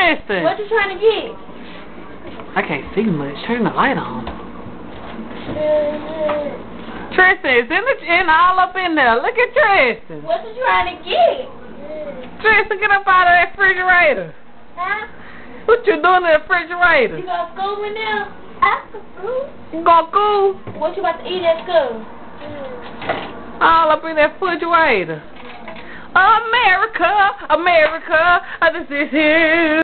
Tristan. What you trying to get? I can't see much. Turn the light on. Tristan, it's all up in there. Look at Tristan. What you trying to get? Tristan, get up out of that refrigerator. Huh? What you doing in the refrigerator? You go to school with them? After school? You go to school? What you about to eat at school? All up in that refrigerator. America, America, this is here.